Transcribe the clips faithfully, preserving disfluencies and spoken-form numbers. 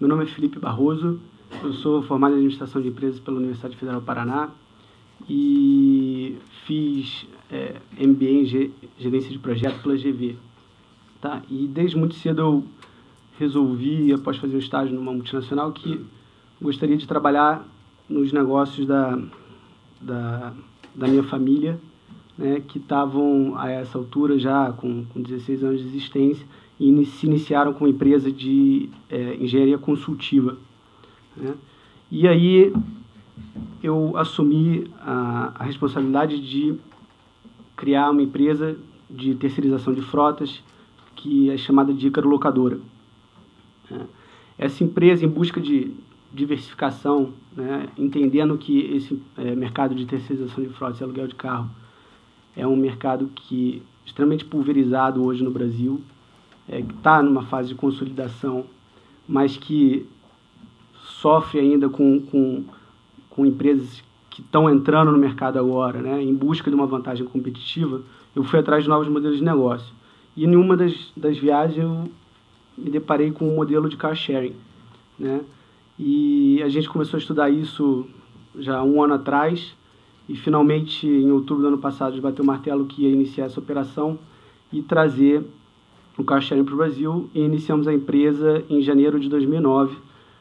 Meu nome é Felipe Barroso, eu sou formado em Administração de Empresas pela Universidade Federal do Paraná e fiz é, M B A em Gerência de Projetos pela G V. Tá? E desde muito cedo eu resolvi, após fazer o estágio numa multinacional, que gostaria de trabalhar nos negócios da, da, da minha família, né, que estavam a essa altura já com, com dezesseis anos de existência e se iniciaram com uma empresa de é, engenharia consultiva, né? E aí eu assumi a, a responsabilidade de criar uma empresa de terceirização de frotas que é chamada de Ícaro Locadora. Essa empresa, em busca de diversificação, né, entendendo que esse é, mercado de terceirização de frotas e aluguel de carro é um mercado que é extremamente pulverizado hoje no Brasil, é, que está numa fase de consolidação, mas que sofre ainda com, com, com empresas que estão entrando no mercado agora, né, em busca de uma vantagem competitiva. Eu fui atrás de novos modelos de negócio. E em uma das, das viagens eu me deparei com um modelo de car sharing, né? E a gente começou a estudar isso já há um ano atrás e finalmente em outubro do ano passado a gente bateu o martelo que ia iniciar essa operação e trazer o car sharing para o Brasil, e iniciamos a empresa em janeiro de dois mil e nove,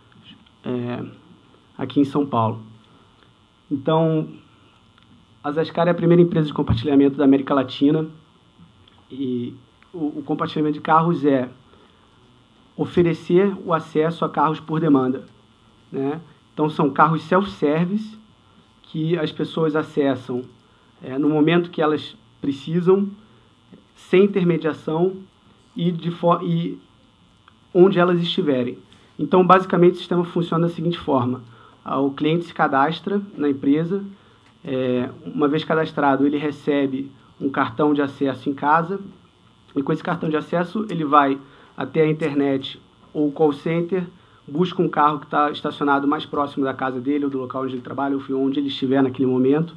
é, aqui em São Paulo. Então, a Zascar é a primeira empresa de compartilhamento da América Latina, e o, o compartilhamento de carros é oferecer o acesso a carros por demanda, né? Então, são carros self-service que as pessoas acessam é, no momento que elas precisam, sem intermediação e, de for e onde elas estiverem. Então, basicamente, o sistema funciona da seguinte forma: o cliente se cadastra na empresa, é, uma vez cadastrado, ele recebe um cartão de acesso em casa, e com esse cartão de acesso ele vai até a internet ou o call center, busca um carro que está estacionado mais próximo da casa dele, ou do local onde ele trabalha, ou onde ele estiver naquele momento,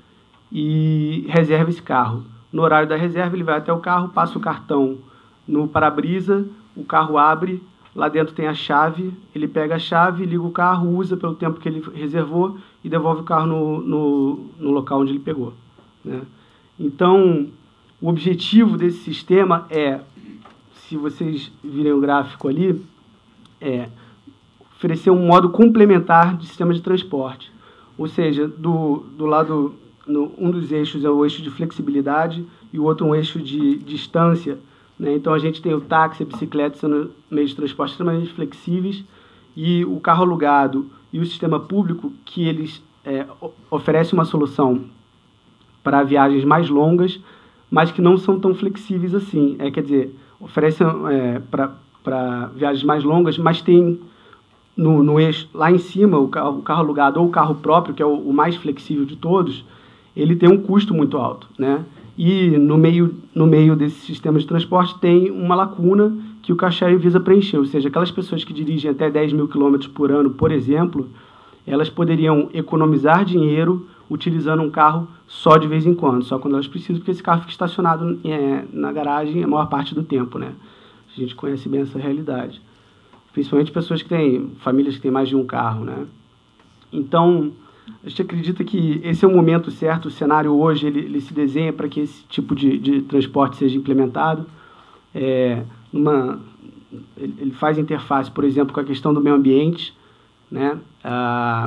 e reserva esse carro. No horário da reserva, ele vai até o carro, passa o cartão no para-brisa, o carro abre, lá dentro tem a chave, ele pega a chave, liga o carro, usa pelo tempo que ele reservou e devolve o carro no, no, no local onde ele pegou, né? Então, o objetivo desse sistema é, se vocês virem o gráfico ali, é oferecer um modo complementar de sistema de transporte. Ou seja, do, do lado, no, um dos eixos é o eixo de flexibilidade e o outro um eixo de distância, né? Então a gente tem o táxi, a bicicleta sendo meios de transporte extremamente flexíveis, e o carro alugado e o sistema público, que eles é, oferecem uma solução para viagens mais longas, mas que não são tão flexíveis assim. É, quer dizer, oferecem é, para viagens mais longas, mas tem no, no eixo, lá em cima, o carro, o carro alugado ou o carro próprio, que é o, o mais flexível de todos, ele tem um custo muito alto, né? E no meio, no meio desse sistema de transporte tem uma lacuna que o car sharing visa preencher, ou seja, aquelas pessoas que dirigem até dez mil quilômetros por ano, por exemplo, elas poderiam economizar dinheiro utilizando um carro só de vez em quando, só quando elas precisam, porque esse carro fica estacionado é, na garagem a maior parte do tempo, né? A gente conhece bem essa realidade. Principalmente pessoas que têm, famílias que têm mais de um carro, né? Então, a gente acredita que esse é o momento certo, o cenário hoje, ele, ele se desenha para que esse tipo de, de transporte seja implementado. É, numa, ele, ele faz interface, por exemplo, com a questão do meio ambiente, né? Ah,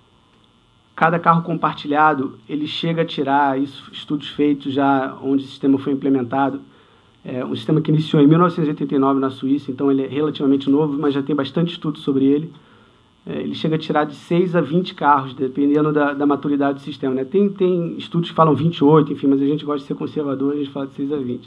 cada carro compartilhado, ele chega a tirar, isso, estudos feitos já onde o sistema foi implementado, é um sistema que iniciou em mil novecentos e oitenta e nove na Suíça, então ele é relativamente novo, mas já tem bastante estudo sobre ele. É, ele chega a tirar de seis a vinte carros, dependendo da, da maturidade do sistema, né? Tem, tem estudos que falam vinte e oito, enfim, mas a gente gosta de ser conservador, a gente fala de seis a vinte.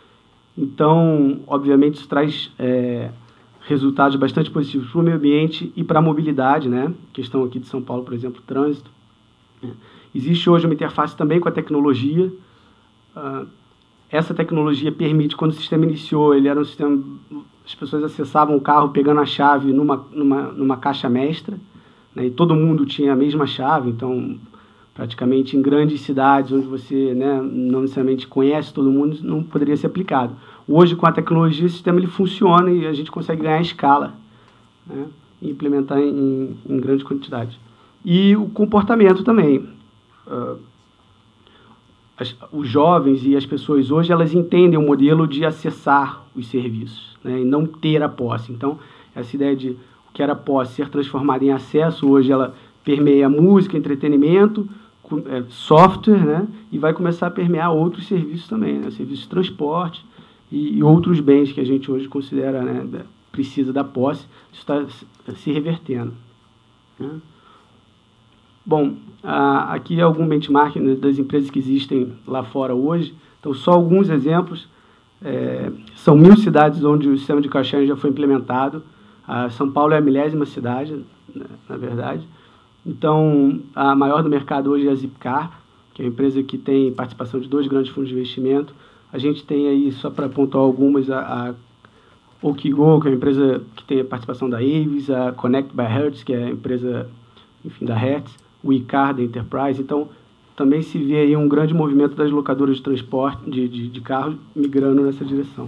Então, obviamente, isso traz é, resultados bastante positivos para o meio ambiente e para a mobilidade, né? Questão aqui de São Paulo, por exemplo, trânsito. É. Existe hoje uma interface também com a tecnologia. Uh, essa tecnologia permite, quando o sistema iniciou, ele era um sistema, as pessoas acessavam o carro pegando a chave numa, numa, numa caixa mestra, né? E todo mundo tinha a mesma chave, então praticamente em grandes cidades onde você, né, não necessariamente conhece todo mundo, não poderia ser aplicado. Hoje, com a tecnologia, o sistema ele funciona e a gente consegue ganhar escala, né? e implementar em, em grande quantidade. E o comportamento também. Uh, as, os jovens e as pessoas hoje, elas entendem o modelo de acessar os serviços, né, e não ter a posse. Então, essa ideia de o que era posse ser transformada em acesso, hoje ela permeia música, entretenimento, software, né, e vai começar a permear outros serviços também, né, serviços de transporte e, e outros bens que a gente hoje considera, né, precisa da posse. Isso está se revertendo, né. Bom, a, aqui é algum benchmark, né, das empresas que existem lá fora hoje. Então, só alguns exemplos. É, são mil cidades onde o sistema de car sharing já foi implementado. A São Paulo é a milésima cidade, né, na verdade. Então, a maior do mercado hoje é a Zipcar, que é uma empresa que tem participação de dois grandes fundos de investimento. A gente tem aí, só para pontuar algumas, a, a Okigo, que é uma empresa que tem a participação da Avis, a Connect by Hertz, que é a empresa, enfim, da Hertz, o Icar da Enterprise. Então, também se vê aí um grande movimento das locadoras de transporte, de, de, de carros, migrando nessa direção.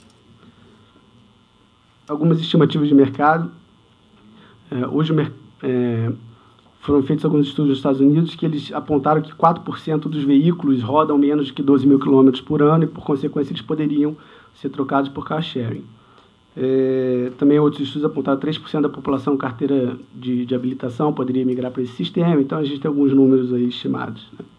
Algumas estimativas de mercado. É, hoje, é, foram feitos alguns estudos nos Estados Unidos que eles apontaram que quatro por cento dos veículos rodam menos que doze mil quilômetros por ano e, por consequência, eles poderiam ser trocados por car sharing. É, também outros estudos apontaram que três por cento da população carteira de, de habilitação poderia migrar para esse sistema. Então, a gente tem alguns números aí estimados, né.